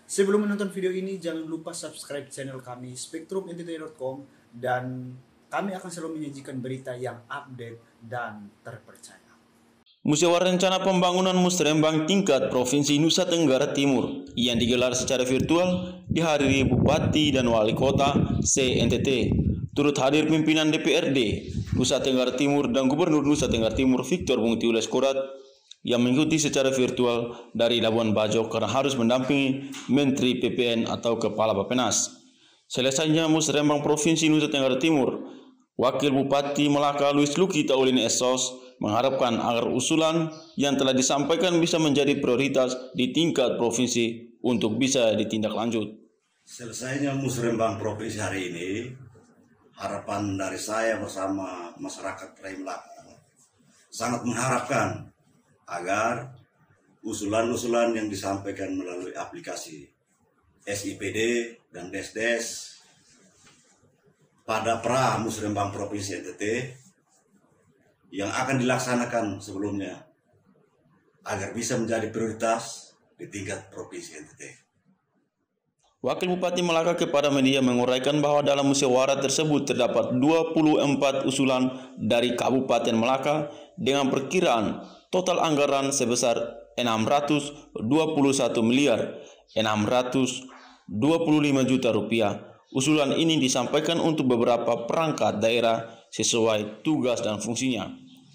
Sebelum menonton video ini, jangan lupa subscribe channel kami spektrumntt.com dan kami akan selalu menyajikan berita yang update dan terpercaya. Musyawarah Rencana Pembangunan Musrembang tingkat Provinsi Nusa Tenggara Timur yang digelar secara virtual dihadiri Bupati dan Wali Kota se-NTT. Turut hadir pimpinan DPRD Nusa Tenggara Timur dan Gubernur Nusa Tenggara Timur Victor Bungtiules Korat yang mengikuti secara virtual dari Labuan Bajo karena harus mendampingi Menteri PPN atau Kepala Bappenas. Selesainya Musrembang Provinsi Nusa Tenggara Timur, Wakil Bupati Melaka Luis Luki Taulin Esos mengharapkan agar usulan yang telah disampaikan bisa menjadi prioritas di tingkat provinsi untuk bisa ditindaklanjut. Selesainya Musrembang Provinsi hari ini, harapan dari saya bersama masyarakat Rai Melaka sangat mengharapkan agar usulan-usulan yang disampaikan melalui aplikasi SIPD dan Desdes pada pra Musrembang Provinsi NTT yang akan dilaksanakan sebelumnya agar bisa menjadi prioritas di tingkat Provinsi NTT. Wakil Bupati Melaka kepada media menguraikan bahwa dalam musyawarah tersebut terdapat 24 usulan dari Kabupaten Melaka dengan perkiraan total anggaran sebesar 621 miliar 625 juta rupiah. Usulan ini disampaikan untuk beberapa perangkat daerah sesuai tugas dan fungsinya.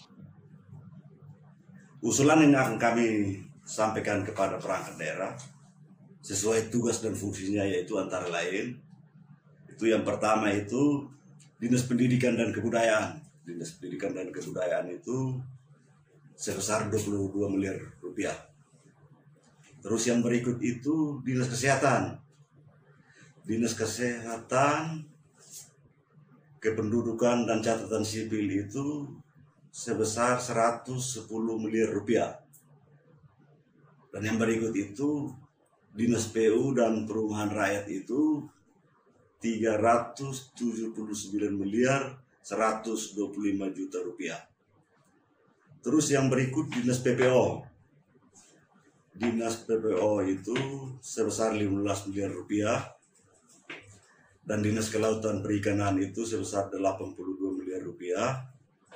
Usulan yang akan kami sampaikan kepada perangkat daerah sesuai tugas dan fungsinya yaitu antara lain itu yang pertama itu Dinas Pendidikan dan Kebudayaan. Dinas Pendidikan dan Kebudayaan itu sebesar 22 miliar rupiah. Terus yang berikut itu Dinas Kesehatan. Dinas Kesehatan, Kependudukan dan Catatan Sipil itu sebesar 110 miliar rupiah. Dan yang berikut itu Dinas PU dan Perumahan Rakyat itu 379 miliar 125 juta rupiah. Terus yang berikut Dinas PPO. Dinas PPO itu sebesar 15 miliar rupiah. Dan Dinas Kelautan Perikanan itu sebesar 82 miliar rupiah.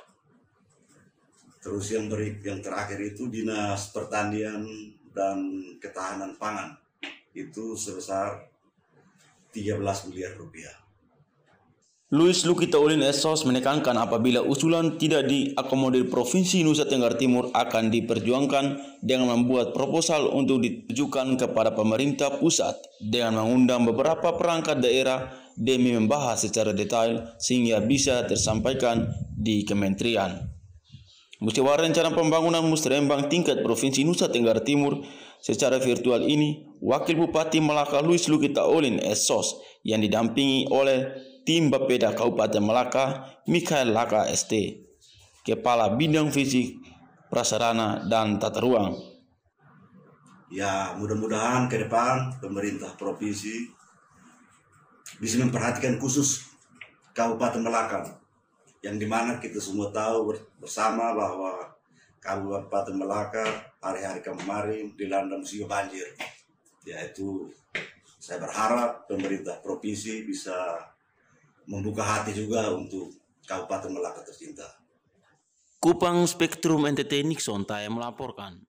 Terus yang terakhir itu Dinas Pertanian dan Ketahanan Pangan itu sebesar 13 miliar rupiah. Luis Luki Taulin Esos menekankan apabila usulan tidak diakomodir Provinsi Nusa Tenggara Timur akan diperjuangkan dengan membuat proposal untuk ditujukan kepada pemerintah pusat dengan mengundang beberapa perangkat daerah demi membahas secara detail sehingga bisa tersampaikan di kementerian. Musyawarah Rencana Pembangunan Musrembang tingkat Provinsi Nusa Tenggara Timur secara virtual ini, Wakil Bupati Melaka Luis Luki Taulin Esos yang didampingi oleh Tim Bapeda Kabupaten Melaka, Mikhail Laka ST, Kepala Bidang Fisik, Prasarana, dan Tata Ruang. Ya, mudah-mudahan ke depan pemerintah provinsi bisa memperhatikan khusus Kabupaten Melaka, yang dimana kita semua tahu bersama bahwa Kabupaten Melaka hari-hari kemarin dilanda musibah banjir. Yaitu saya berharap pemerintah provinsi bisa membuka hati juga untuk Kabupaten Melaka tercinta. Kupang Spektrum NTT Nixon Taya melaporkan.